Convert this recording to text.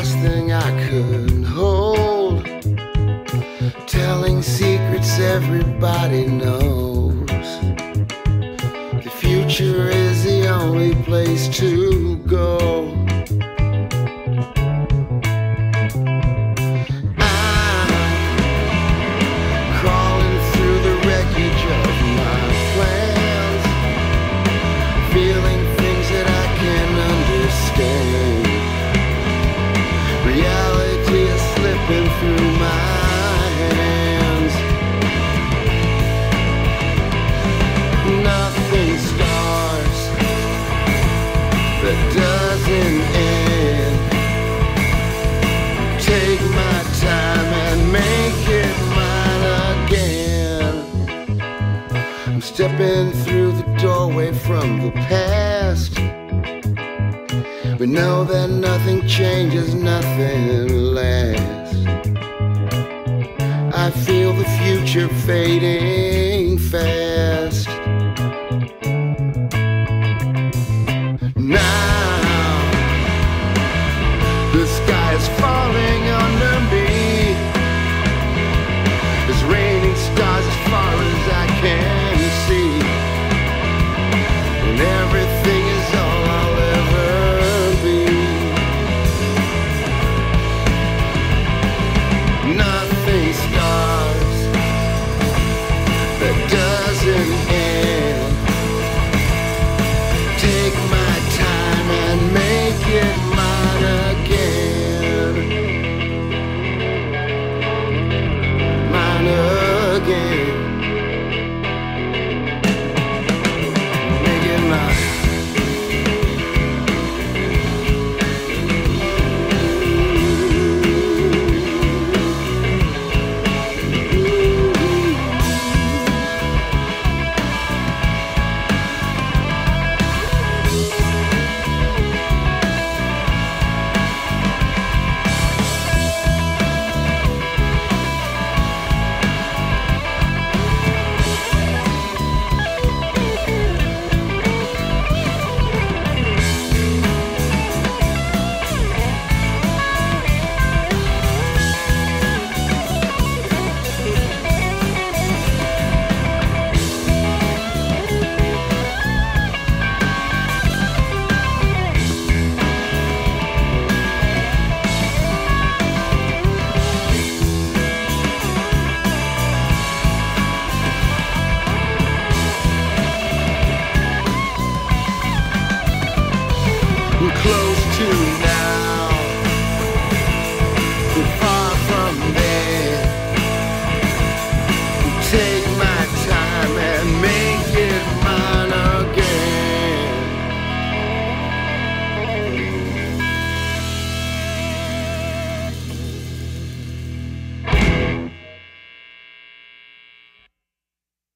last thing I could hold. Telling secrets everybody knows. The future is the only place to go. I'm crawling through the wreckage of my plans, feeling things that I can't understand. Reality is slipping through my hands. Nothing starts that doesn't end. Take my time and make it mine again. I'm stepping through the doorway from the past. We know that nothing changes, nothing lasts. I feel the future fading fast. Now the sky is falling.